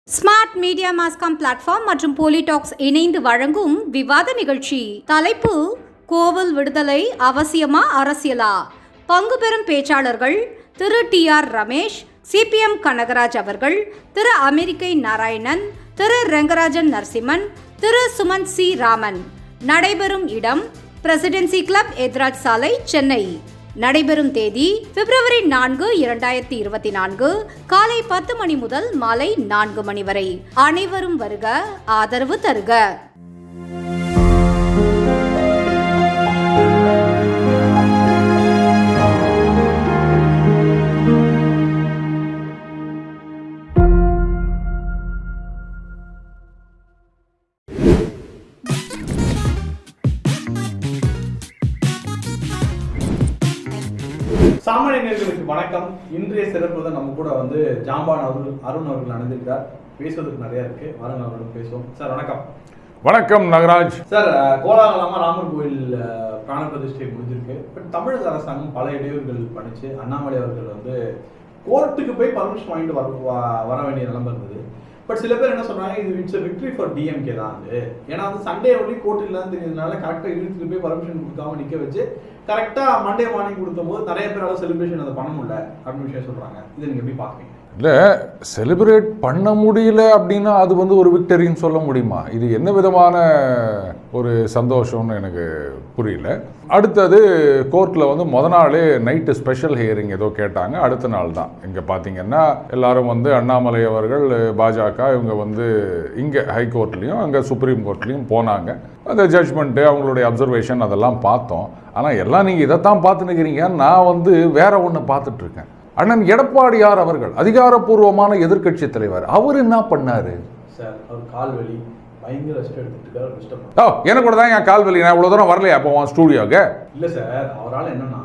Smart media mass comm platform மற்றும் போலிடாக்ஸ் இணைந்து வழங்கும் விவாத நிகழ்ச்சி. தலைப்பு: கோவில் விடுதலை அவசியமா அரசியலா? பங்கு பெறும் பேச்சாளர்கள் திரு TR ரமேஷ், CPM கனகராஜ் அவர்கள், திரு அமெரிக்கை நாராயணன், திரு ரெங்கராஜன் நரசிம்மன், திரு சுமந்த் C ராமன். நடைபெறும் இடம்: பிரசிடென்சி கிளப், எத்ராஜ் சாலை, சென்னை. நடைபெறும் தேதி: பிப்ரவரி 4, 2024 காலை 10 மணி முதல் மாலை 4 மணி வரை. அனைவரும் வருக, ஆதரவு தருக. சாமானியர்களுக்கு வணக்கம். இன்றைய சிறப்பு நம்ம கூட ஜாம்பான் அருண் அவர்கள் அணிந்திருக்கிறார். பேசுவதற்கு நிறைய இருக்கு, வாருங்க அவர்களும் பேசுவோம். சார் வணக்கம். வணக்கம் நகராஜ். சார், கோலாகலமா ராமர் கோயில் பிராண பிரதிஷ்டை முடிஞ்சிருக்கு. பட் தமிழக அரசாங்கம் பல இடையூறுகள் பண்ணிச்சு. அண்ணாமலை அவர்கள் கோர்ட்டுக்கு போய் பர்மிஷன் வாங்கிட்டு வர வேண்டிய நிலைமை இருந்தது. பட் சில பேர் என்ன சொல்றாங்க, இது இட்ஸ் விக்டரி ஃபார் DMK தான். ஏன்னா சண்டே ஒன்லி கோர்ட் இல்லைன்னு தெரிஞ்சதுனால கரெக்டாக இழுத்துட்டு போய் பர்மிஷன் கொடுக்காம நிற்க வச்சு கரெக்டாக மண்டே மார்னிங் கொடுத்தபோது நிறைய பேரால் செலிப்ரேஷன் அதை பண்ண முடியல அப்படின்னு விஷயம் சொல்றாங்க. இதை நீங்கள் எப்படி பார்க்குறீங்க? இல்லை, செலிப்ரேட் பண்ண முடியல அப்படின்னா அது ஒரு விக்டரின்னு சொல்ல முடியுமா? இது என்ன விதமான ஒரு சந்தோஷம்னு எனக்கு புரியல. அடுத்தது கோர்ட்டில் முத நாளே நைட்டு ஸ்பெஷல் ஹியரிங் ஏதோ கேட்டாங்க. அடுத்த நாள் தான் இங்கே பார்த்தீங்கன்னா எல்லாரும் அண்ணாமலை அவர்கள், பாஜக இவங்க இங்கே ஹைகோர்ட்லேயும் அங்கே சுப்ரீம் கோர்ட்லேயும் போனாங்க. அந்த ஜட்ஜ்மெண்ட்டு, அவங்களுடைய அப்சர்வேஷன் அதெல்லாம் பார்த்தோம். ஆனால் எல்லாம் நீங்கள் இதைத்தான் பார்த்துன்னுக்கிறீங்க, நான் வேற ஒன்று பார்த்துட்ருக்கேன். அண்ணன் எடப்பாடியார் அவர்கள் அதிகாரப்பூர்வமான எதிர்க்கட்சி தலைவர், அவர் என்ன பண்ணாரு? சார், அவர் கால்வலி பயங்கர ரெஸ்ட் எடுத்துட்டு எனக்கு கூட தான் என் கால்வலி. நான் இவ்வளோ தூரம் வரலையா அப்போ ஸ்டூடியோக்கு? இல்லை சார், அவரால் என்னன்னா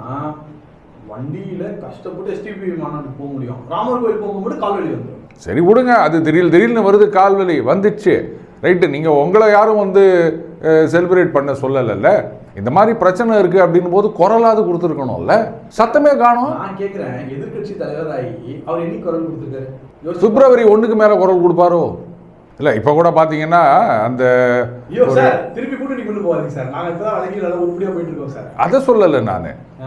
வண்டியில் கஷ்டப்பட்டு STP மாநாட்டுக்கு போக முடியும், ராமர் கோயில் போகும்போது கால்வலி வந்துடும். சரி விடுங்க, அது திடீர்னு வருது, கால்வலி வந்துச்சு, ரைட்டு. நீங்கள் உங்களை யாரும் செலிப்ரேட் பண்ண சொல்லலைல்ல. இந்த மாதிரி பிரச்சனை இருக்கு அப்படின் போது குரலாவது கொடுத்துருக்கணும்ல, சத்தமே காணும். நான் கேட்குறேன், எதிர்கட்சி தலைவராகி அவர் என்ன குரல் கொடுத்துருக்காரு? பிப்ரவரி 1க்கு மேலே குரல் கொடுப்பாரோ? இல்லை, இப்போ கூட பார்த்தீங்கன்னா அந்த திருப்பி கூட நீ கொண்டு போவாதீங்க சார், நாங்கள் இப்போ தான் வழக்கில் உருப்படியாக போயிட்டு இருக்கோம் சார். அதை சொல்லலை நான்.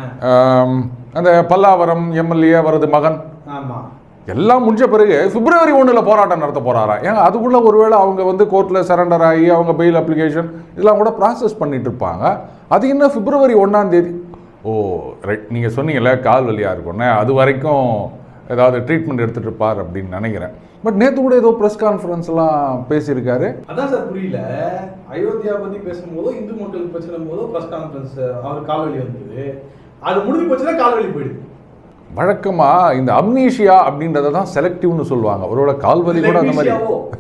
அந்த பல்லாவரம் MLA அவரது மகன் எல்லாம் முடிஞ்ச பிறகு பிப்ரவரி 1 போராட்டம் நடத்த போறாரா? ஏங்க அதுக்குள்ள ஒருவேளை அவங்க கோர்ட்டில் சரண்டர் ஆகி அவங்க பெயில் அப்ளிகேஷன் இதெல்லாம் கூட ப்ராசஸ் பண்ணிட்டு இருப்பாங்க. அது இன்னும் பிப்ரவரி 1 ஓ ரைட், நீங்கள் சொன்னீங்கல்ல கால் வலியாக இருக்கும்னு, அது வரைக்கும் ஏதாவது ட்ரீட்மெண்ட் எடுத்துகிட்டு இருப்பார் அப்படின்னு நினைக்கிறேன். பட் நேற்று கூட ஏதோ ப்ரெஸ் கான்ஃபரன்ஸ்லாம் பேசியிருக்காரு. அதான் சார் புரியல. அயோத்தியா பற்றி பேசும்போதோ இந்து மக்களுக்கு பிரச்சனை போதோ ப்ரெஸ் கான்ஃபரன்ஸ் அவர் கால்வலி வந்தது, அது முடிஞ்சு போச்சுன்னா கால்வலி போயிடுது. வழக்கமாக இந்த அம்னீஷியா அப்படின்றத தான் செலக்டிவ்னு சொல்லுவாங்க. ஒருவேளை கால்வலி கூட அந்த மாதிரி.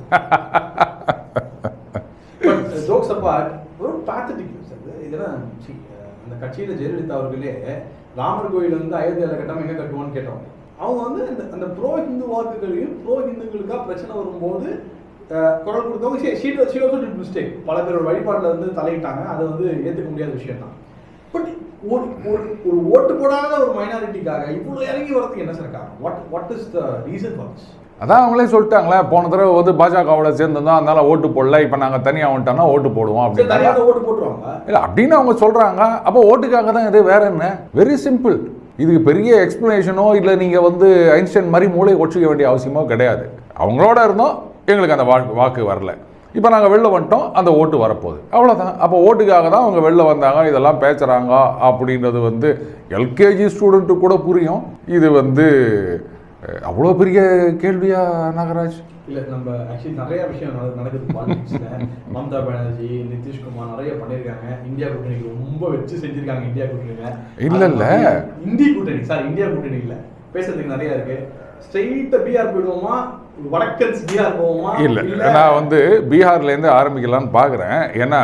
ஜோக்ஸ் அப்பார்ட், ஒரு பேத்தட்டிக் சார் இதெல்லாம். அந்த கட்சியில் ஜெயலலிதா அவர்களே ராமர் கோயில் அயோத்தியாவில் கட்டாமல் எங்கே கட்டுவான்னு கேட்டவங்க. அவங்க அந்த ப்ரோ ஹிந்து வாக்குகளையும் ப்ரோ ஹிந்துக்களுக்காக பிரச்சனை வரும்போது குரல் கொடுத்தவங்க மிஸ்டேக். பல பேரோட வழிபாட்டில் தலையிட்டாங்க. அதை ஏற்றுக்க முடியாத விஷயம் தான். பட் ஒரு ஓட்டு போடாத ஒரு மைனாரிட்டிக்காக இவ்வளோ இறங்கி வரதுக்கு என்ன சார் காரணம்? What is the reason for this? அதான் அவங்களே சொல்லிட்டாங்களே, போன தடவை பாஜகவோட சேர்ந்துருந்தோம், அதனால ஓட்டு போடல, இப்போ நாங்கள் தனியாக வந்துட்டோம்னா ஓட்டு போடுவோம் அப்படின்னு. தனியாக ஓட்டு போட்டுருவாங்க இல்லை அப்படின்னு அவங்க சொல்கிறாங்க. அப்போ ஓட்டுக்காக தான் இது, வேற என்ன? Very simple. இதுக்கு பெரிய எக்ஸ்பிளனேஷனோ இல்லை நீங்கள் ஐன்ஸ்டைன் மாதிரி மூளை ஒழிக்க வேண்டிய அவசியமோ கிடையாது. அவங்களோட இருந்தோம், எங்களுக்கு அந்த வாக்கு வரல, இப்போ நாங்கள் வெளில வந்துட்டோம், அந்த ஓட்டு வரப்போகுது, அவ்வளோதான். அப்போ ஓட்டுக்காக தான் அவங்க வெளில வந்தாங்க, இதெல்லாம் பேசுகிறாங்க அப்படின்றது LKG ஸ்டூடெண்ட்டு கூட புரியும். இது அவ்வளோ பெரிய கேள்வியா நாகராஜ்? இல்லை, நம்ம ஆக்சுவலி நிறைய விஷயம் நடக்குது பாலிடிக்ஸில். மம்தா பானர்ஜி, நிதிஷ்குமார் நிறைய பண்ணியிருக்காங்க. இந்தியா கூட்டணிக்கு ரொம்ப வச்சு செஞ்சுருக்காங்க. இந்தியா கூட்டணியில் இல்லை இந்திய கூட்டணி சார், இந்தியா கூட்டணி இல்லை, பேசுறதுக்கு நிறையா இருக்குது. ஸ்ட்ரெயிட்டாக பீகார் போயிடுவோமா, வடக்கன்ஸ் பீகார் போவோமா? இல்லை, நான் பீகார்லேருந்து ஆரம்பிக்கலான்னு பார்க்குறேன். ஏன்னா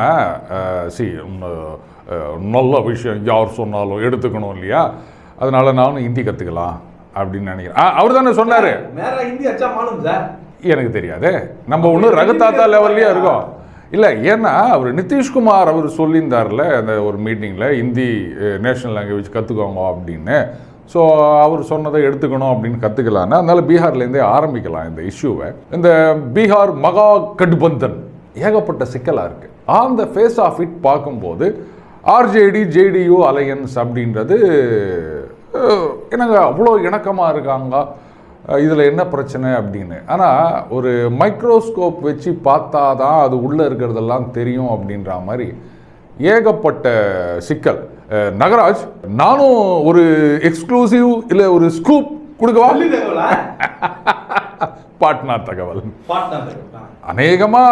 நல்ல விஷயம் யார் சொன்னாலும் எடுத்துக்கணும் இல்லையா? அதனால நானும் ஹிந்தி கற்றுக்கலாம் அப்படின்னு நினைக்கிறேன். அவர் தானே சொன்னார். ஹிந்தி அச்சா மாலும் சார், எனக்கு தெரியாது, நம்ம ஒன்றும் ரகத்தாத்தா லெவல்லையே இருக்கோம். இல்லை, ஏன்னா அவர் நிதிஷ்குமார் அவர் சொல்லியிருந்தார்ல அந்த ஒரு மீட்டிங்கில், ஹிந்தி நேஷனல் லாங்குவேஜ் கற்றுக்கோங்க அப்படின்னு. ஸோ அவர் சொன்னதை எடுத்துக்கணும் அப்படின்னு கற்றுக்கலான்னு, அதனால பீகார்லேருந்தே ஆரம்பிக்கலாம் இந்த இஷ்யூவை. இந்த பீகார் மகா கட்பந்தன் ஏகப்பட்ட சிக்கலாக இருக்குது. On the face of it பார்க்கும்போது ஆர்ஜேடி ஜேடியு அலையன்ஸ் அப்படின்றது என்னங்க அவ்வளோ இணக்கமாக இருக்காங்க, இதில் என்ன பிரச்சனை அப்படின்னு. ஆனால் ஒரு மைக்ரோஸ்கோப் வச்சு பார்த்தா தான் அது உள்ளே இருக்கிறதெல்லாம் தெரியும் அப்படின்ற மாதிரி ஏகப்பட்ட சிக்கல். நகராஜ், நானும் ஒரு எக்ஸ்க்ளூசிவ் இல்லை ஒரு ஸ்கூப் கொடுக்கவா? பாட்னா தகவல். அநேகமா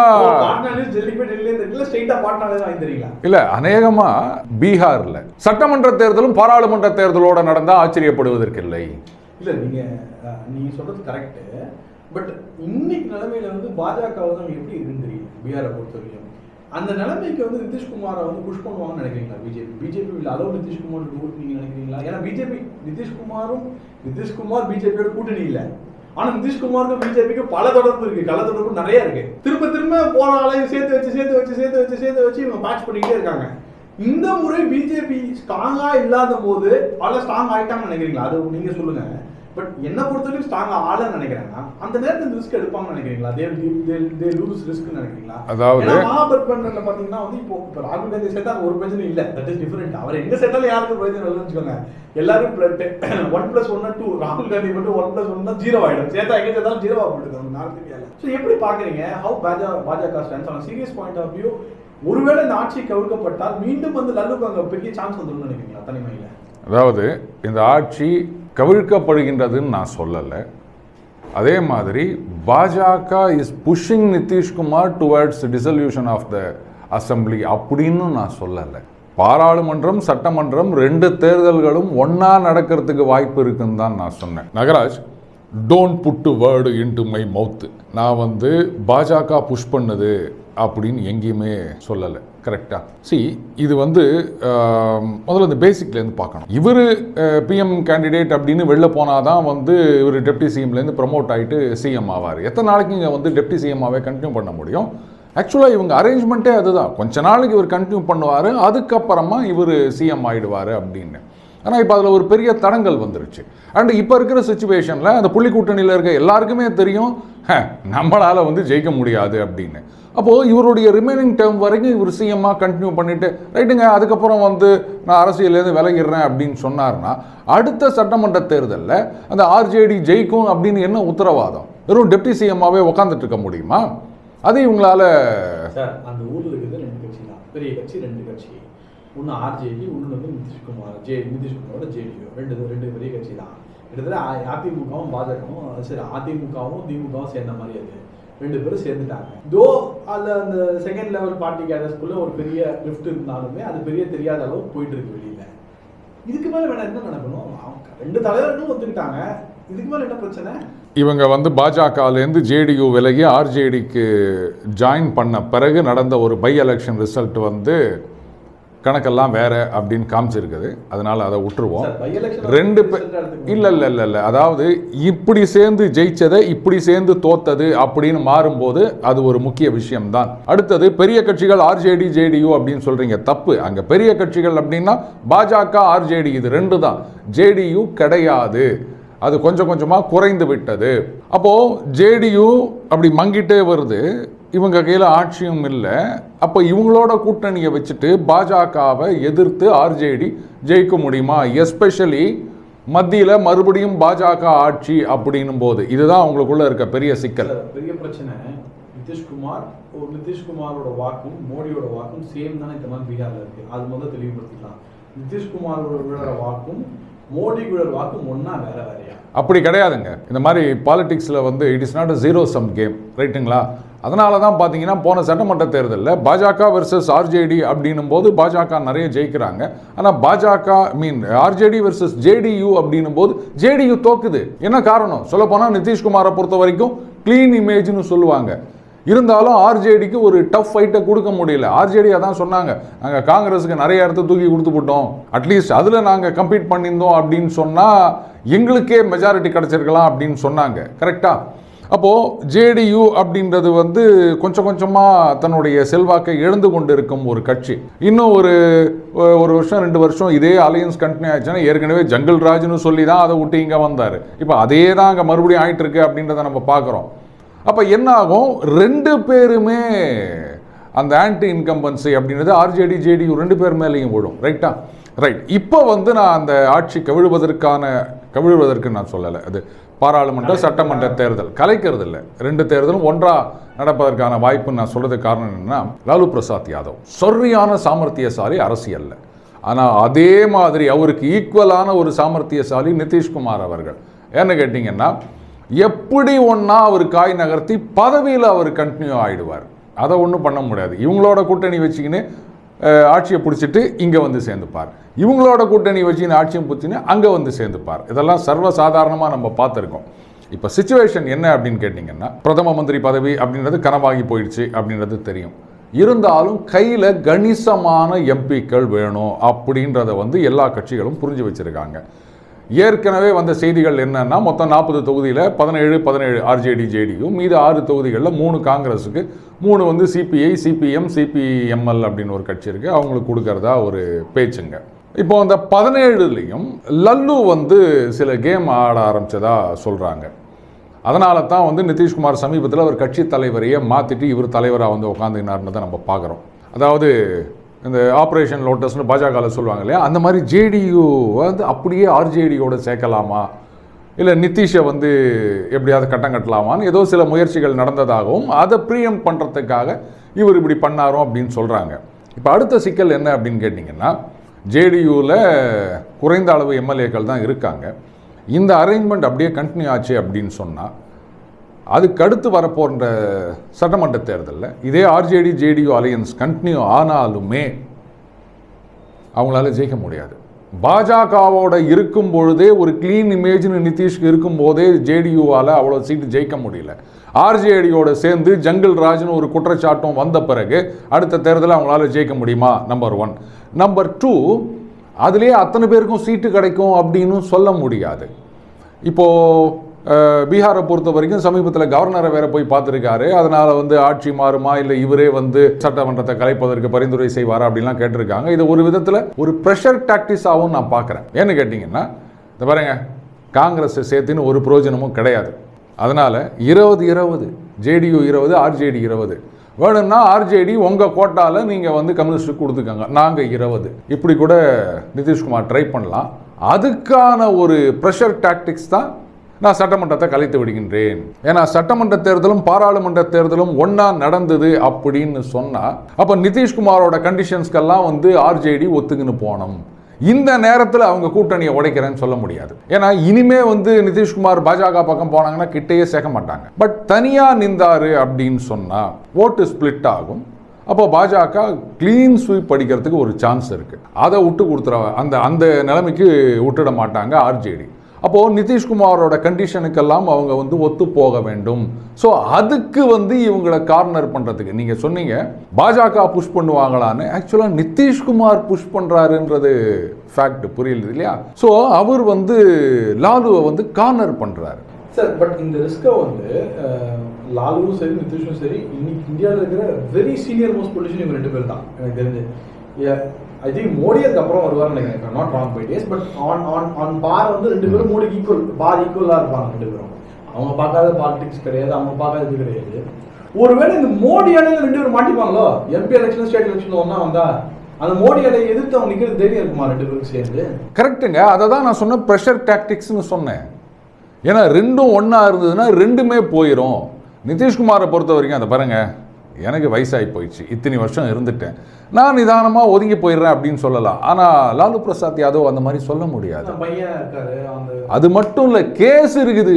இல்ல, அநேகமா பீகார்ல சட்டமன்ற தேர்தலும் பாராளுமன்ற தேர்தலோட நடந்தா ஆச்சரியப்படுவதற்கில்லை. இல்ல, நீங்க சொல்றது கரெக்ட். பட் இன்னைக்கு நிலைமையில வந்து பாஜக வந்து எப்படி இருக்குன்னு தெரியும் பீகாரை பொறுத்த வரைக்கும். அந்த நிலைமைக்கு வந்து நிதிஷ்குமாரை வந்து புஷ் பண்ணுவாங்கன்னு நினைக்கிறீங்களா பிஜேபி வில் அலோவ் நிதிஷ்குமார் நீங்க நினைக்கிறீங்களா? ஏன்னா நிதிஷ்குமார் பிஜேபியோட கூட்டணி இல்லை. ஆனா நிதிஷ்குமாருக்கும் பிஜேபிக்கும் பல தொடர்பு இருக்கு, கள்ள தொடர்பு நிறைய இருக்கு. திரும்ப போன ஆளையும் சேர்த்து வச்சு இவங்க பேட்ச் பண்ணிக்கிட்டே இருக்காங்க. இந்த முறை பிஜேபி ஸ்ட்ராங்கா இல்லாத போது பல ஸ்ட்ராங் ஆயிட்டாங்கன்னு நினைக்கிறீங்களா? அது நீங்க சொல்லுங்க. பட் என்ன பொறுத்தவரைக்கும் ஸ்ட்ராங் ஆளன்னு நினைக்கிறேன்னா அந்த நேரத்தில் ரிஸ்க் எடுப்பாங்கன்னு நினைக்கிறீங்களா? தே லூஸ் ரிஸ்க் நினைக்கிறீங்களா? அதாவது மகாபத்மன்ல பாத்தீங்கன்னா வந்து இப்போ ராகுல் காந்தி சேர்த்தா ஒரு பிரச்சனை இல்ல, தட் இஸ் டிஃபரெண்ட். அவர் எங்க சேர்த்தாலும் யாருக்கும் பிரச்சனை இல்லைன்னு வச்சுக்கோங்க. எல்லாரும் 1+1 2, ராகுல் காந்தி மட்டும் 1+1 0 ஆயிடும். சேர்த்தா எங்க சேர்த்தாலும் 0 ஆகிடுது நார்த் இந்தியால. ஸோ எப்படி பாக்குறீங்க how Bajaka stands on serious point of view? ஒருவேளை இந்த ஆட்சி கவிழ்க்கப்பட்டால் மீண்டும் வந்து லல்லுக்கு அங்க பெரிய சான்ஸ் வந்துடும் நினைக்கிறீங்களா தனிமையில? அதாவது இந்த ஆட்சி கவிழ்க்கப்படுகின்றதுன்னு நான் சொல்லலை. அதே மாதிரி பாஜக is pushing Nitish Kumar towards dissolution of the assembly அப்படின்னு நான் சொல்லலை. பாராளுமன்றம் சட்டமன்றம் 2 தேர்தல்களும் ஒன்றா நடக்கிறதுக்கு வாய்ப்பு இருக்குன்னு தான் நான் சொன்னேன். Nagaraj, don't put word into my mouth. நான் வந்து பாஜக புஷ் பண்ணுது அப்படின்னு எங்கேயுமே சொல்லலை. கரெக்டாக? இது வந்து முதல்ல இந்த பேசிக்லேருந்து பார்க்கணும். இவர் பிஎம் கேண்டிடேட் அப்படின்னு வெளில போனால் தான் வந்து இவர் டெப்டி சிஎம்லேருந்து ப்ரமோட் ஆகிட்டு சிஎம் ஆவார். எத்தனை நாளைக்கு இங்கே வந்து டெப்டி சிஎம்மாவே கண்டினியூ பண்ண முடியும்? ஆக்சுவலாக இவங்க அரேஞ்ச்மெண்ட்டே அதுதான். கொஞ்ச நாளைக்கு இவர் கண்டினியூ பண்ணுவார், அதுக்கப்புறமா இவர் சிஎம் ஆகிடுவார் அப்படின்னு. ஆனால் இப்போ அதில் ஒரு பெரிய தடங்கல் வந்துருச்சு. அண்ட் இப்போ இருக்கிற சுச்சுவேஷனில் அந்த புள்ளி கூட்டணியில் இருக்க எல்லாருக்குமே தெரியும் நம்மளால் வந்து ஜெயிக்க முடியாது அப்படின்னு. அப்போது இவருடைய ரிமைனிங் டேர்ம் வரைக்கும் இவர் சிஎம்மாக கண்டினியூ பண்ணிவிட்டு ரைட்டுங்க அதுக்கப்புறம் வந்து நான் அரசியலேருந்து விலகிடுறேன் அப்படின்னு சொன்னார்னா அடுத்த சட்டமன்ற தேர்தலில் அந்த ஆர்ஜேடி ஜெயிக்கும் அப்படின்னு என்ன உத்தரவாதம்? வெறும் டெப்டி சிஎம்மாவே உட்காந்துட்டு இருக்க முடியுமா? அது இவங்களால. சார், அந்த ஊரில் இருக்கிறது 2 கட்சி தான், பெரிய கட்சி 2 கட்சி. ஒன்று ஆர்ஜேடி, ஒன்று வந்து நிதிஷ்குமாரோட ஜேடியோ. ரெண்டு பெரிய கட்சி தான். கிட்டத்தட்ட அதிமுகவும் பாஜகவும், சரி அதிமுகவும் திமுகவும் சேர்ந்த மாதிரி அது 2 பேரும் சேர்ந்துட்டாங்க. தோ அதில் அந்த செகண்ட் லெவல் பார்ட்டி கேடர்ஸ்குள்ள ஒரு பெரிய லிஃப்ட் இருந்தாலுமே அது பெரிய தெரியாத அளவுக்கு போயிட்டு இருக்கு வெளியில. இதுக்கு மேலே வேணா என்ன நடக்கணும்? 2 தலைவர்களும் ஒத்துக்கிட்டாங்க, இதுக்கு மேலே என்ன பிரச்சனை? இவங்க வந்து பாஜகலேருந்து ஜேடியு விலகி ஆர்ஜேடிக்கு ஜாயின் பண்ண பிறகு நடந்த ஒரு பை எலெக்ஷன் ரிசல்ட் வந்து கணக்கெல்லாம் வேற அப்படின்னு காமிச்சிருக்குது. அதனால அதை விட்டுருவோம். 2 பேர் இல்லை, அதாவது இப்படி சேர்ந்து ஜெயிச்சதை இப்படி சேர்ந்து தோத்தது அப்படின்னு மாறும்போது அது ஒரு முக்கிய விஷயம்தான். அடுத்தது பெரிய கட்சிகள் ஆர்ஜேடி ஜேடியு அப்படின்னு சொல்றீங்க, தப்பு. அங்க பெரிய கட்சிகள் அப்படின்னா பாஜக ஆர்ஜேடி இது 2 தான், ஜேடியு கிடையாது. அது கொஞ்சம் கொஞ்சமாக குறைந்து விட்டது. அப்போது ஜேடியு அப்படி மங்கிட்டே வருது, இவங்க கையில் ஆட்சியும் இல்லை. அப்போ இவங்களோட கூட்டணியை வச்சுட்டு பாஜகவை எதிர்த்து ஆர்ஜேடி ஜெயிக்க முடியுமா? எஸ்பெஷலி மத்தியில் மறுபடியும் பாஜக ஆட்சி அப்படின்னும் போது இதுதான் அவங்களுக்குள்ள இருக்க பெரிய சிக்கல், பெரிய பிரச்சனை. நிதிஷ்குமாரோட வாக்கும் மோடியோட வாக்கும் சேம் தானே இந்த மாதிரி பீகாரில் இருக்கு. அது முதல்ல தெளிவுபடுத்திக்கலாம். நிதிஷ்குமாரோட வாக்கும் மோடி கூட வாக்கும் ஒன்னா வேறையா? அப்படி கிடையாதுங்க. இந்த மாதிரி பாலிடிக்ஸில் வந்து it is not a zero sum game, ரைட்டுங்களா? அதனால தான் பார்த்தீங்கன்னா போன சட்டமன்ற தேர்தலில் பாஜக வெர்சஸ் ஆர்ஜேடி அப்படின்னும் போது பாஜக நிறைய ஜெயிக்கிறாங்க. ஆனால் பாஜக ஆர்ஜேடி வெர்சஸ் ஜேடியு அப்படின்னும் போது ஜேடியு தோக்குது. என்ன காரணம்? சொல்லப்போனால் நிதிஷ்குமாரை பொறுத்த வரைக்கும் க்ளீன் இமேஜ்னு சொல்லுவாங்க. இருந்தாலும் ஆர்ஜேடிக்கு ஒரு டஃப் ஃபைட்டை கொடுக்க முடியல. ஆர்ஜேடி அதான் சொன்னாங்க, நாங்கள் காங்கிரஸுக்கு நிறைய இடத்த தூக்கி கொடுத்து போட்டோம், அட்லீஸ்ட் அதில் நாங்கள் கம்பீட் பண்ணியிருந்தோம் அப்படின்னு சொன்னால் எங்களுக்கே மெஜாரிட்டி கிடச்சிருக்கலாம் அப்படின்னு சொன்னாங்க. கரெக்டாக? அப்போது ஜேடியு அப்படின்றது வந்து கொஞ்சம் கொஞ்சமாக தன்னுடைய செல்வாக்கை இழந்து கொண்டு இருக்கும் ஒரு கட்சி. இன்னும் ஒரு வருஷம் 2 வருஷம் இதே அலையன்ஸ் கண்டினியூ ஆச்சுன்னா, ஏற்கனவே ஜங்கல் ராஜ்னு சொல்லி தான் அதை விட்டு இங்கே வந்தார். இப்போ அதே தான் அங்கே மறுபடியும் ஆகிட்டு இருக்கு அப்படின்றத நம்ம பார்க்குறோம். அப்போ என்ன ஆகும், 2 பேருமே அந்த ஆன்டி இன்கம்பன்சி அப்படின்றது ஆர்ஜேடி ஜேடியு 2 பேர் மேலேயும் விடும். ரைட்டா? ரைட். இப்போ வந்து நான் அந்த ஆட்சி கவிழ்வதற்கு நான் சொல்லலை. அது பாராளுமன்ற சட்டமன்ற தேர்தல் கலைக்கிறது இல்லை. 2 தேர்தலும் ஒன்றாக நடப்பதற்கான வாய்ப்பு நான் சொல்றதுக்கு காரணம் என்னன்னா, லாலு பிரசாத் யாதவ் சரியான சாமர்த்தியசாலி அரசியல்ல. ஆனால் அதே மாதிரி அவருக்கு ஈக்குவலான ஒரு சாமர்த்தியசாலி நிதிஷ்குமார் அவர்கள். ஏன்னு கேட்டிங்கன்னா, எப்படி ஒன்றா அவர் காய் நகர்த்தி பதவியில் அவர் கண்டினியூ ஆகிடுவார். அதை ஒன்றும் பண்ண முடியாது. இவங்களோட கூட்டணி வச்சுக்கின்னு ஆட்சியை பிடிச்சிட்டு இங்கே வந்து சேர்ந்துப்பார், இவங்களோட கூட்டணி வச்சுக்கின்னு ஆட்சியை பிடிச்சின்னு அங்கே வந்து சேர்ந்துப்பார். இதெல்லாம் சர்வசாதாரணமாக நம்ம பார்த்துருக்கோம். இப்போ சிச்சுவேஷன் என்ன அப்படின்னு கேட்டிங்கன்னா, பிரதம மந்திரி பதவி அப்படின்றது கனவாகி போயிடுச்சு அப்படின்றது தெரியும். இருந்தாலும் கையில் கணிசமான எம்பிக்கள் வேணும் அப்படின்றத வந்து எல்லா கட்சிகளும் புரிஞ்சு வச்சுருக்காங்க. ஏற்கனவே வந்த செய்திகள் என்னன்னா, மொத்தம் 40 தொகுதியில் 17 ஆர்ஜேடி ஜேடியு, மீது 6 தொகுதிகளில் 3 காங்கிரஸுக்கு, 3 வந்து சிபிஐ, சிபிஎம், சிபிஎம்எல் அப்படின்னு ஒரு கட்சி இருக்குது, அவங்களுக்கு கொடுக்கறதா ஒரு பேச்சுங்க. இப்போ அந்த 17லையும் லல்லு வந்து சில கேம் ஆட ஆரம்பித்ததா சொல்கிறாங்க. அதனால தான் வந்து நிதிஷ்குமார் சமீபத்தில் அவர் கட்சி தலைவரையே மாற்றிட்டு இவர் தலைவராக வந்து உட்காந்துக்கினார்னு தான் நம்ம பார்க்குறோம். அதாவது இந்த ஆப்ரேஷன் லோட்டஸ்னு பாஜகவில் சொல்லுவாங்க இல்லையா, அந்த மாதிரி ஜேடியு வந்து அப்படியே ஆர்ஜேடியோட சேர்க்கலாமா, இல்லை நிதிஷை வந்து எப்படியாவது கட்டம் கட்டலாமான்னு ஏதோ சில முயற்சிகள் நடந்ததாகவும் அதை ப்ரீஎம் பண்ணுறதுக்காக இவர் இப்படி பண்ணாரோ அப்படின்னு சொல்கிறாங்க. இப்போ அடுத்த சிக்கல் என்ன அப்படின்னு கேட்டிங்கன்னா, ஜேடியூவில் குறைந்த அளவு எம்எல்ஏக்கள் தான் இருக்காங்க. இந்த அரேஞ்ச்மெண்ட் அப்படியே கண்டினியூ ஆச்சு அப்படின்னு சொன்னால், அதுக்கு அடுத்து வரப்போன்ற சட்டமன்ற தேர்தலில் இதே ஆர்ஜேடி ஜேடியு அலையன்ஸ் கண்டினியூ ஆனாலுமே அவங்களால ஜெயிக்க முடியாது. பாஜகவோட இருக்கும் பொழுதே ஒரு கிளீன் இமேஜ்னு நிதிஷ்க்கு இருக்கும் போதே ஜேடியுவால் அவ்வளோ சீட்டு ஜெயிக்க முடியல. ஆர்ஜேடியோட சேர்ந்து ஜங்கல் ராஜ்னு ஒரு குற்றச்சாட்டும் வந்த பிறகு அடுத்த தேர்தலில் அவங்களால ஜெயிக்க முடியுமா? நம்பர் 1. நம்பர் 2, அதுலேயே அத்தனை பேருக்கும் சீட்டு கிடைக்கும் அப்படின்னு சொல்ல முடியாது. இப்போது பீகாரை பொறுத்த வரைக்கும் சமீபத்தில் கவர்னரை வேற போய் பார்த்துருக்காரு. அதனால் வந்து ஆட்சி மாறுமா, இல்லை இவரே வந்து சட்டமன்றத்தை கலைப்பதற்கு பரிந்துரை செய்வாரா அப்படின்லாம் கேட்டிருக்காங்க. இது ஒரு விதத்தில் ஒரு ப்ரெஷர் டாக்டிஸாகவும் நான் பார்க்குறேன். ஏன்னு கேட்டிங்கன்னா, இந்த பாருங்க, காங்கிரஸை சேர்த்துன்னு ஒரு பிரயோஜனமும் கிடையாது. அதனால் 20-20 ஜேடியு 20 ஆர்ஜேடி 20 வேணும்னா ஆர்ஜேடி உங்கள் கோட்டாவில் நீங்கள் வந்து கம்யூனிஸ்ட்டுக்கு கொடுத்துக்கோங்க, நாங்கள் 20 இப்படி கூட நிதிஷ்குமார் ட்ரை பண்ணலாம். அதுக்கான ஒரு ப்ரெஷர் டாக்டிக்ஸ் தான் நான் சட்டமன்றத்தை கலைத்து விடுகின்றேன். ஏன்னா சட்டமன்ற தேர்தலும் பாராளுமன்ற தேர்தலும் ஒன்றா நடந்தது அப்படின்னு சொன்னால், அப்போ நிதிஷ்குமாரோட கண்டிஷன்ஸ்க்கெல்லாம் வந்து ஆர்ஜேடி ஒத்துக்குன்னு போனோம். இந்த நேரத்தில் அவங்க கூட்டணியை உடைக்கிறேன்னு சொல்ல முடியாது. ஏன்னா இனிமே வந்து நிதிஷ்குமார் பாஜக பக்கம் போனாங்கன்னா கிட்டையே சேர்க்க மாட்டாங்க. பட் தனியாக நின்றாரு அப்படின்னு சொன்னால் ஓட்டு ஸ்பிளிட் ஆகும். அப்போ பாஜக கிளீன் ஸ்வீப் படிக்கிறதுக்கு ஒரு சான்ஸ் இருக்குது. அதை விட்டு கொடுத்துற அந்த நிலைமைக்கு விட்டுட மாட்டாங்க ஆர்ஜேடி. அப்போது நிதிஷ்குமாரோட கண்டிஷனுக்கெல்லாம் அவங்க வந்து ஒத்து போக வேண்டும். ஸோ அதுக்கு வந்து இவங்களை கார்னர் பண்ணுறதுக்கு நீங்கள் சொன்னீங்க பாஜக புஷ் பண்ணுவாங்களான்னு. ஆக்சுவலாக நிதிஷ்குமார் புஷ் பண்ணுறாருன்றது ஃபேக்ட், புரியுது இல்லையா? ஸோ அவர் வந்து லாலுவை வந்து கார்னர் பண்ணுறாரு சார். பட் இந்த ரிஸ்க்கை வந்து லாலுவும் சரி நிதிஷும் சரி இன்னைக்கு இந்தியாவில் இருக்கிற வெரி சீனியர் மோஸ்ட் பொலிட்டிஷியன் இவங்க 2 பேர் தான் எனக்கு தெரிஞ்சு. ஐ திங்க் மோடி அதுக்கப்புறம் வருவார்னு நினைக்கிறேன், not wrong by days. But on par வந்து 2 பேரும் மோடிக்கு ஈக்குவலாக இருப்பாங்க 2 பேரும். அவங்க பார்க்காத பாலிடிக்ஸ் கிடையாது, அவங்க பார்க்காத இது கிடையாது. ஒருவேளை இந்த மோடி அலையில் 2 பேரும் மாட்டிப்பாங்களோ, எம்பி எலெக்ஷன் ஸ்டேட் எலெக்ஷன் ஒன்றா வந்தா அந்த மோடி அலையை எதிர்த்து அவங்க நிற்கிறது தைரியம் இருக்குமா 2 பேருக்கு சேர்ந்து? கரெக்டுங்க. அதை தான் நான் சொன்னேன், ப்ரெஷர் டாக்டிக்ஸ்னு சொன்னேன். ஏன்னா 2ம் ஒன்றா இருந்ததுன்னா 2மே போயிடும். நிதிஷ்குமாரை பொறுத்த வரைக்கும் அதை பாருங்க, எனக்கு வயசாகி போயிடுச்சு, இத்தனை வருஷம் இருந்துட்டேன், நான் நிதானமாக ஒதுங்கி போயிடுறேன் அப்படின்னு சொல்லலாம். ஆனால் லாலு பிரசாத் யாதவ் அந்த மாதிரி சொல்ல முடியாது. அது மட்டும் இல்லை, கேஸ் இருக்குது.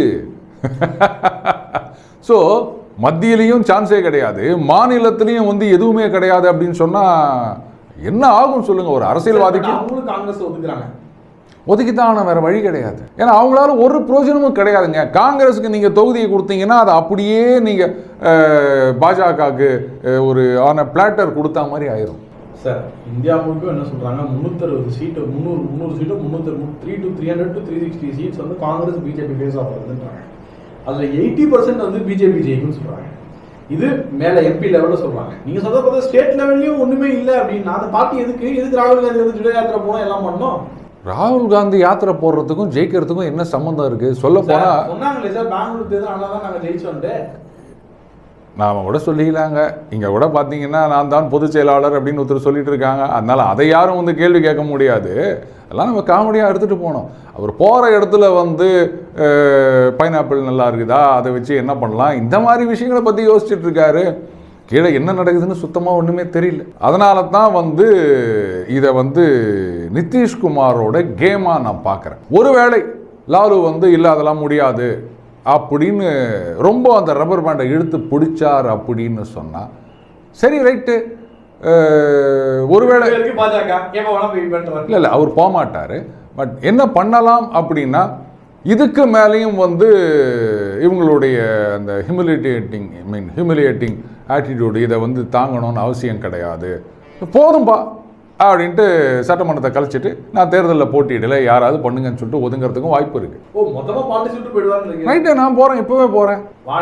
ஸோ மத்தியிலையும் சான்ஸே கிடையாது, மாநிலத்திலையும் வந்து எதுவுமே கிடையாது அப்படின்னு சொன்னால் என்ன ஆகும் சொல்லுங்க? ஒரு அரசியல்வாதிக்கு காங்கிரஸ் ஒதுக்குறாங்க, ஒதுக்கித்தான் வேற வழி கிடையாது. ஏன்னா அவங்களால ஒரு பிரயோஜனமும் கிடையாதுங்க. காங்கிரஸுக்கு நீங்கள் தொகுதியை கொடுத்தீங்கன்னா அதை அப்படியே நீங்கள் பாஜகவுக்கு ஒரு ஆன பிளாட்டர் கொடுத்தா மாதிரி ஆயிரும். சார் இந்தியா முழுக்க என்ன சொல்கிறாங்க, 360 சீட்டு 300 சீட்டு 300 300 to 360 சீட்ஸ் வந்து காங்கிரஸ் பிஜேபி ஃபேஸ் ஆஃப் வருதுன்றாங்க. அதுல 80% வந்து பிஜேபி ஜெயிக்கும்னு சொல்றாங்க. இது மேல எம்பி லெவல்ல சொல்றாங்க. நீங்க சொல்ற பார்த்தா ஸ்டேட் லெவல்லயும் ஒண்ணுமே இல்லை அப்படின்னா அந்த பார்ட்டி எதுக்கு ராகுல் காந்தி வந்து ஜுடே யாத்திரை போனோம் எல்லாம் பண்ணோம்? ராகுல் காந்தி யாத்திரை போடுறதுக்கும் ஜெயிக்கிறதுக்கும் என்ன சம்பந்தம் இருக்கு? சொல்ல போனா சொன்னாங்களே சார், பெங்களூர் தேர்தல் அதனாலதான் நாங்க ஜெயிச்சோன்ட்டு. நாம கூட சொல்லிக்கலாங்க. இங்க கூட பாத்தீங்கன்னா நான் தான் பொதுச் செயலாளர் அப்படின்னு ஒருத்தர் சொல்லிட்டு இருக்காங்க. அதனால அதை யாரும் வந்து கேள்வி கேட்க முடியாது. அதெல்லாம் நம்ம காமெடியா எடுத்துட்டு போனோம். அவர் போற இடத்துல வந்து பைனாப்பிள் நல்லா இருக்குதா, அதை வச்சு என்ன பண்ணலாம், இந்த மாதிரி விஷயங்களை பத்தி யோசிச்சுட்டு இருக்காரு. கீழே என்ன நடக்குதுன்னு சுத்தமா ஒண்ணுமே தெரியல. அதனால தான் வந்து இதை வந்து நிதிஷ்குமாரோட கேமா நான் பார்க்குறேன். ஒருவேளை லாலு வந்து இல்லை அதெல்லாம் முடியாது அப்படின்னு ரொம்ப அந்த ரப்பர் பேண்டை இழுத்து பிடிச்சார் அப்படின்னு சொன்னா சரி ரைட்டு. ஒருவேளை இல்லை அவர் போக மாட்டார். பட் என்ன பண்ணலாம் அப்படின்னா இதுக்கு மேலேயும் வந்து இவங்களுடைய அந்த ஹியூமிலியேட்டிங் ஆட்டிடியூடு இதை வந்து தாங்கணும்னு அவசியம் கிடையாது, போதும்பா அப்படின்ட்டு சட்டமன்றத்தை கழிச்சிட்டு நான் தேர்தலில் போட்டியிடல யாராவது பண்ணுங்கன்னு சொல்லிட்டு ஒதுங்கிறதுக்கும் வாய்ப்பு இருக்கு. ரைட்டு, நான் போறேன், இப்பவே போறேன்,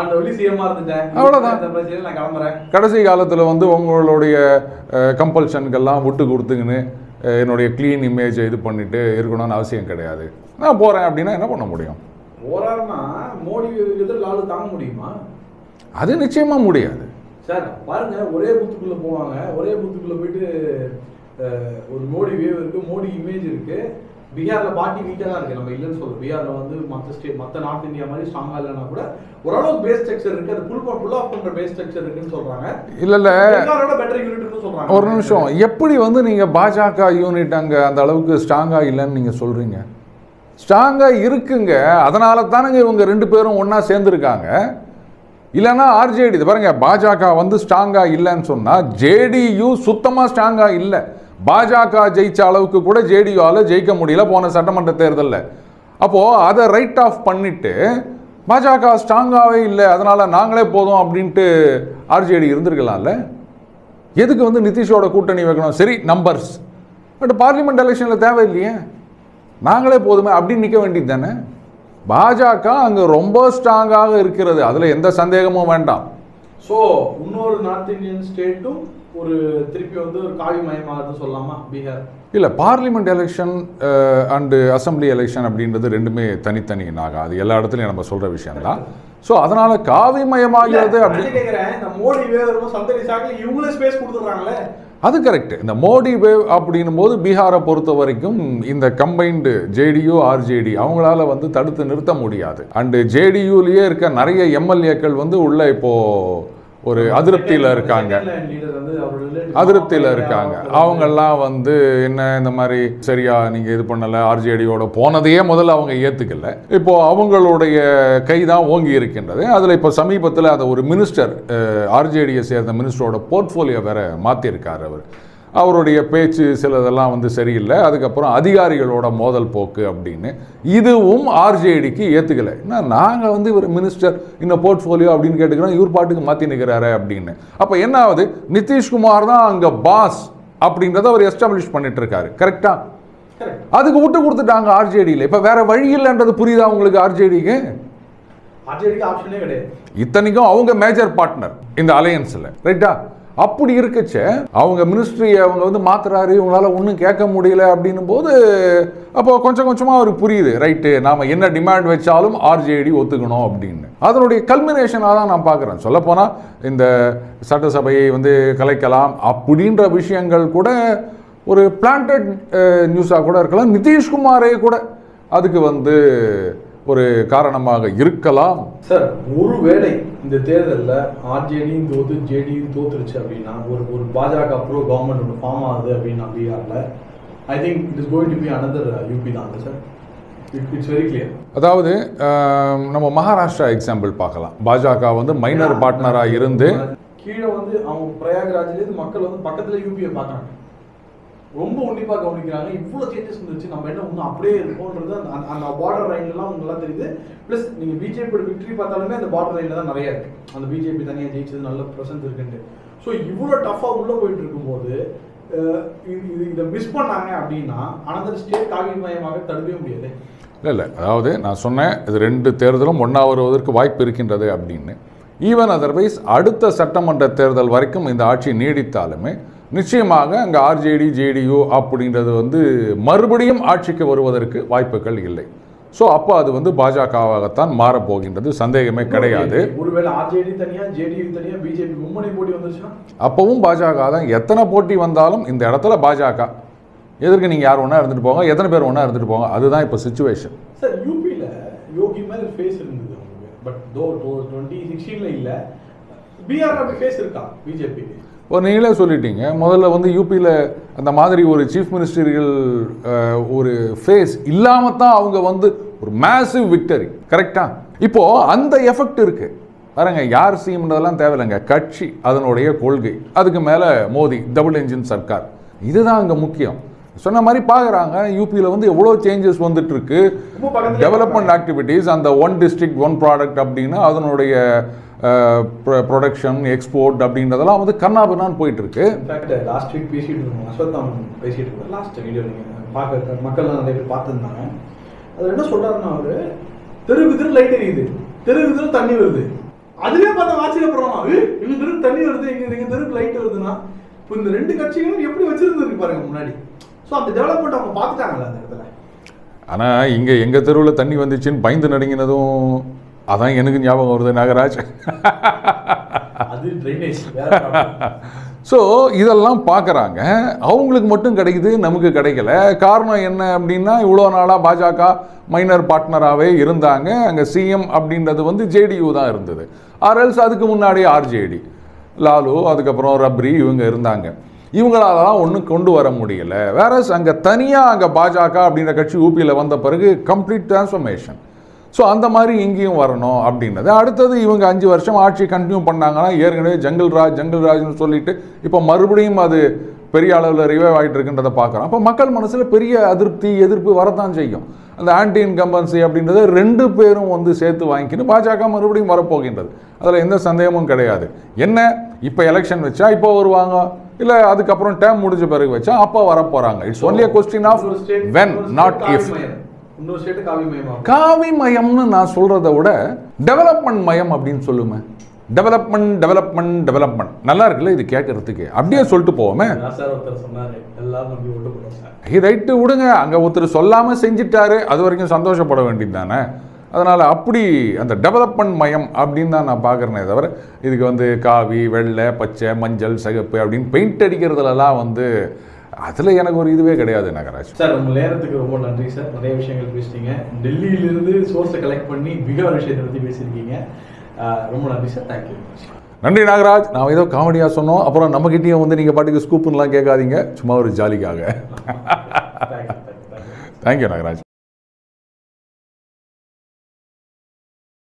அவ்வளவுதான். கடைசி காலத்தில் வந்து உங்களுடைய கம்பல்ஷனுக்கெல்லாம் விட்டு கொடுத்துங்கன்னு என்னுடைய கிளீன் இமேஜை இது பண்ணிட்டு இருக்கணும்னு அவசியம் கிடையாது. நான் போறேன் அப்படின்னா என்ன பண்ண முடியும்? தாங்க முடியுமா? அது நிச்சயமா முடியாது சார். பாருங்க, ஒரே பூத்துக்குள்ள போவாங்க, ஒரே பூத்துக்குள்ள போயிட்டு ஒரு மோடி வேவ் இருக்கு, மோடி இமேஜ் இருக்கு. பீகார்ல பார்ட்டி வீக்கா தான் இருக்கு, நம்ம இல்லைன்னு சொல்றோம். பீகார்ல வந்து மற்ற நார்த் இந்தியா மாதிரி ஸ்ட்ராங்கா இல்லைன்னா கூட ஓரளவுக்கு பேஸ் ஸ்ட்ரக்சர் இருக்கு, அது புல் ஆஃப் பண்ற பேஸ் ஸ்ட்ரக்சர் இருக்குன்னு சொல்றாங்க. இல்ல பெட்டர் யூனிட் இருக்குன்னு சொல்றாங்க. ஒரு நிமிஷம், எப்படி வந்து நீங்க பாஜக யூனிட் அங்க அந்த அளவுக்கு ஸ்ட்ராங்கா இல்லைன்னு நீங்க சொல்றீங்க? ஸ்ட்ராங்கா இருக்குங்க, அதனால தானுங்க இவங்க ரெண்டு பேரும் ஒன்னா சேர்ந்துருக்காங்க. இல்லைன்னா ஆர்ஜேடி பாருங்க, பாஜக வந்து ஸ்ட்ராங்கா இல்லைன்னு சொன்னா ஜேடியு சுத்தமா ஸ்ட்ராங்கா இல்லை. பாஜக ஜெயிச்ச அளவுக்கு கூட ஜேடியூவால ஜெயிக்க முடியல போன சட்டமன்ற தேர்தலில். அப்போ அதை ரைட் ஆஃப் பண்ணிட்டு பாஜக ஸ்ட்ராங்காகவே இல்லை அதனால நாங்களே போதும் அப்படின்ட்டு ஆர்ஜேடி இருந்திருக்கலாம்ல. எதுக்கு வந்து நிதிஷோட கூட்டணி வைக்கணும்? சரி நம்பர்ஸ், பட் பார்லிமெண்ட் எலெக்ஷனில் தேவையில்லையே, நாங்களே போதுமே அப்படின்னு நிற்க வேண்டியது தானே. பாஜக அங்கே ரொம்ப ஸ்ட்ராங்காக இருக்கிறது, அதில் எந்த சந்தேகமும் வேண்டாம். ஸோ இன்னொரு நார்த் இந்தியன் ஸ்டேட்டும் ஒரு திருப்பி வந்து ஒரு காவி மயமாகுது சொல்லலாமா பீகார்? இல்லை, parliament election and assembly election அப்படின்றது ரெண்டுமே தனித்தனி நாங்கள், அது எல்லா இடத்துலையும் நம்ம சொல்கிற விஷயம் தான். ஸோ அதனால காவி மயமாகிறது அப்படின்னு கேட்குறேன். இந்த மோடி வேவ் சந்தடி சாக்கில் இவங்களே ஸ்பேஸ் கொடுத்துட்றாங்களே, அது கரெக்ட். இந்த மோடி வேவ் அப்படின்னும் போது பீகாரை பொறுத்த வரைக்கும் இந்த கம்பைன்டு ஜேடியு ஆர்ஜேடி அவங்களால வந்து தடுத்து நிறுத்த முடியாது. அண்டு ஜேடியூலேயே இருக்க நிறைய எம்எல்ஏக்கள் வந்து உள்ள இப்போ ஒரு அதிருப்தியில் இருக்காங்க. அவங்கெல்லாம் வந்து என்ன இந்த மாதிரி சரியா நீங்க இது பண்ணல, ஆர்ஜேடியோட போனதையே முதல்ல அவங்க ஏத்துக்கல. இப்போ அவங்களுடைய கைதான் ஓங்கி இருக்கின்றது. அதுல இப்போ சமீபத்தில் அதை ஒரு மினிஸ்டர், ஆர்ஜேடியை சேர்ந்த மினிஸ்டரோட போர்ட்ஃபோலியோ வேற மாத்திருக்காரு. அவருடைய பேச்சு சிலதெல்லாம் வந்து சரியில்லை. அதுக்கப்புறம் அதிகாரிகளோட மோதல் போக்கு அப்படின்னு இதுவும் ஆர்ஜேடிக்கு ஏற்றுக்கலை. ஏன்னா நாங்கள் வந்து இவர் மினிஸ்டர் இன்னும் போர்ட்ஃபோலியோ அப்படின்னு கேட்டுக்கிறோம், இவர் பாட்டுக்கு மாற்றி நிற்கிறாரு அப்படின்னு. அப்போ என்ன ஆகுது, நிதிஷ்குமார் தான் அங்கே பாஸ் அப்படின்றத அவர் எஸ்டாப்ளிஷ் பண்ணிட்டு இருக்காரு. கரெக்டா? அதுக்கு விட்டு கொடுத்துட்டாங்க ஆர்ஜேடியில். இப்போ வேற வழி இல்லைன்றது புரியுதா உங்களுக்கு? ஆர்ஜேடிக்கு ஆப்ஷனே கிடையாது. இத்தனைக்கும் அவங்க மேஜர் பார்ட்னர் இந்த அலையன்ஸில், ரைட்டா? அப்படி இருக்கச்ச அவங்க மினிஸ்ட்ரியை அவங்க வந்து மாத்துறாரு, இவங்களால ஒன்றும் கேட்க முடியல அப்படின்னும் போது அப்போ கொஞ்சம் கொஞ்சமாக அவருக்கு புரியுது, ரைட்டு நாம் என்ன டிமாண்ட் வச்சாலும் ஆர்ஜேடி ஒத்துக்கணும் அப்படின்னு. அதனுடைய கல்மினேஷனாக தான் நான் பார்க்குறேன். சொல்லப்போனால் இந்த சட்டசபையை வந்து கலைக்கலாம் அப்படின்ற விஷயங்கள் கூட ஒரு பிளான்டட் நியூஸாக கூட இருக்கலாம். நிதிஷ்குமாரே கூட அதுக்கு வந்து ஒரு காரணமாக இருக்கலாம். சார், ஒருவேளை இந்த தேர்தலில் ஆர்ஜேடியும் தோத்து ஜேடியும் தோத்துருச்சு அப்படின்னா ஒரு பாஜக ப்ரோ கவர்மெண்ட் ஒன்று ஃபார்ம் ஆகுது அப்படின்னா பீகார்ல, I think it is going to be another UP தான் சார். It's very clear. அதாவது நம்ம மகாராஷ்டிரா எக்ஸாம்பிள் பார்க்கலாம். பாஜக வந்து மைனர் பார்ட்னராக இருந்து கீழே வந்து அவங்க பிரயாக்ராஜ்லேருந்து மக்கள் வந்து பக்கத்தில் யூபியை பார்க்குறாங்க, ரொம்ப உன்னிப்பாக கவனிக்கிறாங்க. இவ்வளோ சேஞ்சஸ் இருந்துச்சு, நம்ம என்ன ஒன்றும் அப்படியே இருக்கோன்றது அந்த பார்டர் லைன்லாம் உங்களாம் தெரியுது. ப்ளஸ் நீங்கள் பிஜேபியோட விக்டரி பார்த்தாலுமே அந்த பார்டர் லைனில் தான் நிறையா இருக்குது. அந்த பிஜேபி தனியாக ஜெயிச்சது நல்ல ப்ரெசன்ஸ் இருக்குன்ட்டு. ஸோ இவ்வளோ டஃப்பாக உள்ளே போயிட்டு இருக்கும்போது இதை மிஸ் பண்ணாங்க அப்படின்னா அனதர் ஸ்டேட் காவிமயமாக தடுக்கவே முடியாது. இல்லை அதாவது நான் சொன்னேன் இது 2 தேர்தலும் ஒன்றா வருவதற்கு வாய்ப்பு இருக்கின்றது அப்படின்னு. ஈவன் அதர்வைஸ் அடுத்த சட்டமன்ற தேர்தல் வரைக்கும் இந்த ஆட்சி நீடித்தாலுமே நிச்சயமாக அங்கே ஆர்ஜேடி ஜேடியு அப்படின்றது வந்து மறுபடியும் ஆட்சிக்கு வருவதற்கு வாய்ப்புகள் இல்லை. ஸோ அப்போ அது வந்து பாஜகவாகத்தான் மாறப்போகின்றது, சந்தேகமே கிடையாது. ஒருவேளை ஆர்ஜேடி தனியா ஜேடியு தனியா பிஜேபி மும்முனை போட்டி வந்துருச்சுன்னா அப்பவும் பாஜக தான். எத்தனை போட்டி வந்தாலும் இந்த இடத்துல பாஜக எதற்கு நீங்கள் யார் ஒன்றா இருந்துட்டு போங்க, எத்தனை பேர் ஒன்றா இருந்துட்டு போங்க, அதுதான் இப்போ சிச்சுவேஷன். சார் யூபியில் யோகி மேலே ஃபேஸ் இருந்தது பட் 2016 இல்லை, பிஆர் அப்படி ஃபேஸ் இருக்கா பிஜேபிக்கு? ஒரு நீங்களே சொல்லிட்டீங்க, முதல்ல வந்து யூபியில் அந்த மாதிரி ஒரு சீஃப் மினிஸ்டர்கள் ஒரு ஃபேஸ் இல்லாமல் தான் அவங்க வந்து ஒரு மேசிவ் விக்டரி, கரெக்டா? இப்போது அந்த எஃபெக்ட் இருக்குது பாருங்க. யார் சிஎம்ன்றதெல்லாம் தேவையில்லைங்க, கட்சி அதனுடைய கொள்கை, அதுக்கு மேலே மோடி டபுள் என்ஜின் சர்க்கார், இதுதான் அங்கே முக்கியம். சொன்ன மாதிரி பார்க்குறாங்க யூபியில் வந்து எவ்வளோ சேஞ்சஸ் வந்துட்டு இருக்கு. டெவலப்மெண்ட் ஆக்டிவிட்டீஸ், அந்த 1 district 1 product அப்படின்னா அதனுடைய ப்ரொடக்ஷன் எக்ஸ்போர்ட் அப்படின்றதெல்லாம் வந்து கண்ணாபின்னான்னு போயிட்டு இருக்கு. இன்ஃபேக்ட் லாஸ்ட் வீக் பேசிட்டு இருந்தோம், அஸ்வத்தாமன் பேசிட்டு இருக்கோம், லாஸ்ட் வீடியோ நீங்கள் பார்க்க மக்கள்லாம் நிறைய பேர் பார்த்துருந்தாங்க. அதில் என்ன சொல்கிறாருன்னா, அவர் தெருவுக்கு தெரு லைட் எரியுது, தெருவுக்கு தெரு தண்ணி வருது. அதுவே பார்த்தா ஆச்சரியப்படுறோம், எங்கள் தெருக்கு தண்ணி வருது, எங்கள் தெருக்கு லைட் வருதுன்னா இப்போ இந்த 2 கட்சிகளும் எப்படி வச்சிருந்துருக்கு பாருங்க முன்னாடி. ஸோ அந்த டெவலப்மெண்ட் அவங்க பார்த்துட்டாங்கல்ல அந்த இடத்துல. ஆனால் இங்கே எங்கள் தெருவில் தண்ணி வந்துச்சுன்னு பயந்து நடுங்கினதும் அதான் எனக்கு ஞாபகம் வருது நாகராஜ். அது ட்ரைனேஜ். ஸோ இதெல்லாம் பார்க்குறாங்க, அவங்களுக்கு மட்டும் கிடைக்குது, நமக்கு கிடைக்கல. காரணம் என்ன அப்படின்னா, இவ்வளோ நாளாக பாஜக மைனர் பார்ட்னராகவே இருந்தாங்க. அங்கே சிஎம் அப்படின்றது வந்து ஜேடியு தான் இருந்தது, ஆர்எல்ஸ் அதுக்கு முன்னாடி ஆர்ஜேடி, லாலு, அதுக்கப்புறம் ரப்ரி, இவங்க இருந்தாங்க. இவங்களாலலாம் ஒன்றும் கொண்டு வர முடியல. வேற அங்கே தனியாக அங்கே பாஜக அப்படின்ற கட்சி யூபியில் வந்த பிறகு கம்ப்ளீட் டிரான்ஸ்ஃபர்மேஷன். ஸோ அந்த மாதிரி இங்கேயும் வரணும் அப்படின்றது. அடுத்தது இவங்க 5 வருஷம் ஆட்சி கண்டினியூ பண்ணாங்கன்னா, ஏற்கனவே ஜங்கல்ராஜ்னு சொல்லிட்டு இப்போ மறுபடியும் அது பெரிய அளவில் ரிவைவ் ஆகிட்டு இருக்குன்றதை பார்க்குறோம். அப்போ மக்கள் மனசில் பெரிய அதிருப்தி எதிர்ப்பு வரத்தான் செய்யும். அந்த ஆன்டி இன்கம்பன்சி அப்படின்றத 2 பேரும் வந்து சேர்த்து வாங்கிக்கின்னு பாஜக மறுபடியும் வரப்போகின்றது, அதில் எந்த சந்தேகமும் கிடையாது. என்ன இப்போ எலெக்ஷன் வச்சா இப்போ வருவாங்க, இல்லை அதுக்கப்புறம் டேர்ம் முடிஞ்ச பிறகு வச்சா அப்போ வரப்போகிறாங்க. It's only a question of when, not if. காவி மயம்னு நான் சொல்றதை விட டெவலப்மெண்ட் மயம் அப்படின்னு சொல்லுமே. டெவலப்மெண்ட் நல்லா இருக்குல்ல இது கேட்கறதுக்கு, அப்படியே சொல்லிட்டு போவோமே. ரைட்டு விடுங்க, அங்கே ஒருத்தர் சொல்லாமல் செஞ்சிட்டாரு, அது வரைக்கும் சந்தோஷப்பட வேண்டியது தானே. அதனால் அப்படி அந்த டெவலப்மெண்ட் மயம் அப்படின்னு தான் நான் பார்க்குறேனே தவிர, இதுக்கு வந்து காவி, வெள்ளை, பச்சை, மஞ்சள், சிகப்பு அப்படின்னு பெயிண்ட் அடிக்கிறதுலலாம் வந்து அதில் எனக்கு ஒரு இதுவே கிடையாது நாகராஜ். சார் உங்கள் நேரத்துக்கு ரொம்ப நன்றி சார். நிறைய விஷயங்கள் பேசிட்டீங்க, டெல்லியிலிருந்து சோர்ஸை கலெக்ட் பண்ணி மிக ஒரு விஷயத்தை பற்றி பேசியிருக்கீங்க. ரொம்ப நன்றி சார். தேங்க்யூ. நன்றி நாகராஜ். நான் ஏதோ காமெடியாக சொன்னோம், அப்புறம் நம்மகிட்டையும் வந்து நீங்கள் பாட்டுக்கு ஸ்கூப்புன்னெலாம் கேட்காதீங்க, சும்மா ஒரு ஜாலிக்காக. தேங்க்யூ நாகராஜ்.